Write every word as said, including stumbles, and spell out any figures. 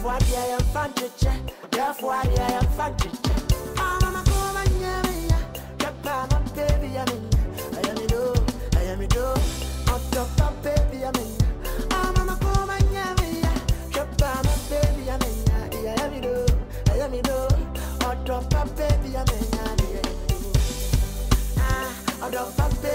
Therefore, I am fantasy. Therefore, I am fantasy. I'm a woman, yeah, yeah. My baby, I'm in. I am it all. I am it all. On top of baby, I'm in. I'm a woman, yeah, yeah. My baby, I'm in. I am it all. I am it all. On top of baby, I'm in. Ah, on top of baby.